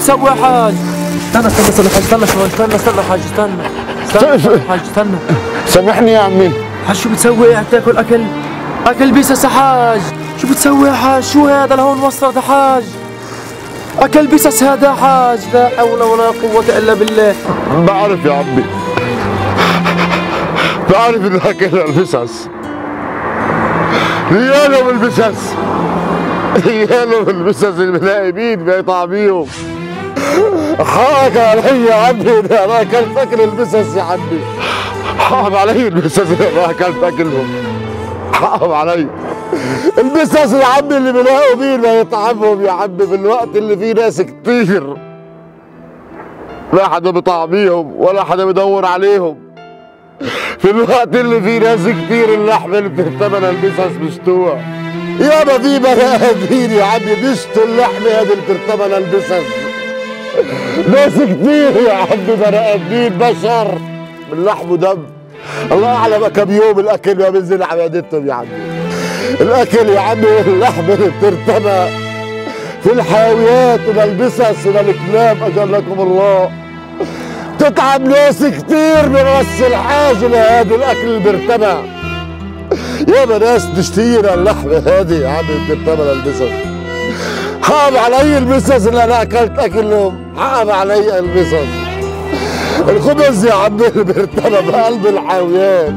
بتسوي يا حاج؟ استنى حاج، استنى شوي، استنى حاج، استنى حاج، استنى. سامحني يا عمي. حاج شو بتسوي؟ تاكل اكل بيسس يا حاج. شو بتسوي يا حاج؟ شو هذا لهون وصلت يا حاج؟ اكل بيسس هذا يا حاج، لا حول ولا قوة الا بالله. بعرف يا عمي، بعرف انه اكل البسس. ريالهم البسس، ريالهم البسس الملائمين بيطعميهم. حقك علي يا عمي، انا اكلت اكل البسس يا عمي. حرام علي البسس اللي ما اكلت اكلهم، حرام علي. البسس يا عمي اللي بيلاقوا مين ما يطعمهم يا عمي، بالوقت اللي فيه ناس كتير لا حدا بيطعميهم ولا حدا بدور عليهم. في الوقت اللي فيه ناس كتير اللحمه اللي بتهتمن البسس بيشتوها. يابا في بني ادمين يا عمي بيشتوا اللحمه هذه اللي بتهتمن البسس. ناس كتير يا عمي بني ادمين بشر من لحم ودم. الله اعلم كم يوم الاكل ما بينزل على معدتهم يا عمي. الاكل يا عمي اللحمه اللي بترتمى في الحاويات وللبسس وللكلاب اجلكم الله. بتتعب ناس كتير بنفس الحاجه لهذا الاكل اللي بيرتمى. ياما ناس مشتهيين اللحمه هذه يا عمي بترتمى للبسس. حرام علي البسس اللي انا اكلت اكلهم، حرام علي البسس. الخبز يا عمي اللي بيرتمى بقلب الحاويات،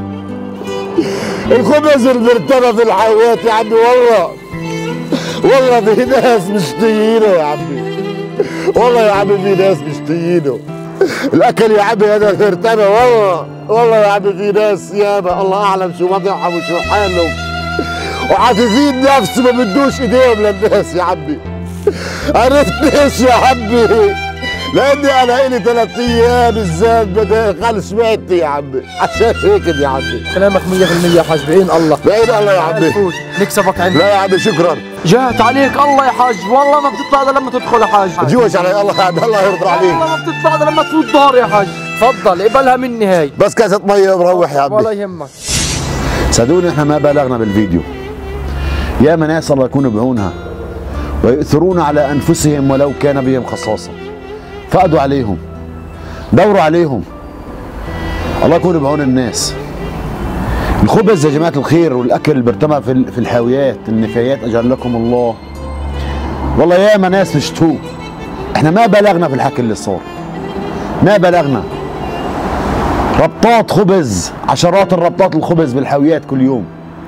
الخبز اللي بيرتمى في الحاويات يا عمي، والله في ناس مشتهيينه يا عمي، والله يا عمي في ناس مشتهيينه. الاكل يا عمي هذا بيرتمى، والله يا عمي في ناس ياما الله اعلم شو وضعهم وشو حالهم، وعاففين نفسه ما بدوش ايديهم للناس يا عمي. عرفت ليش يا عمي؟ لاني انا الي 3 ايام بالذات بدي خلص معدتي يا عمي، عشان هيك يا عمي. كلامك 100% يا حاج، بعين الله، بعين الله يا عمي. نكسبك عندي. لا يا عمي شكرا. جهت عليك الله يا حاج، والله ما بتطلع الا لما تدخل يا حاج. جوش علي الله يا عمي، الله يرضى عليك. والله ما بتطلع الا لما تفوت ظهر يا حاج. تفضل اقبلها مني هاي. بس كاسة مية ومروح يا عمي. ولا يهمك. صدقوني احنا ما بالغنا بالفيديو. ياما ناس الله يكون بعونها ويؤثرون على انفسهم ولو كان بهم خصاصة. فقدوا عليهم، دوروا عليهم. الله يكون بعون الناس. الخبز يا جماعة الخير والاكل اللي بيرتمى في الحاويات النفايات اجلكم الله. والله ياما ناس مشتوه. احنا ما بالغنا في الحكي اللي صار. ما بالغنا. ربطات خبز، عشرات الربطات الخبز بالحاويات كل يوم.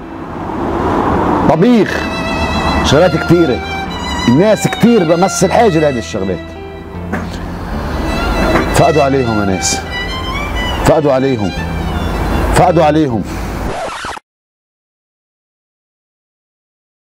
طبيخ، شغلات كثيرة. الناس كثير بمس الحاجة لهذه الشغلات. فقدوا عليهم يا ناس. فقدوا عليهم.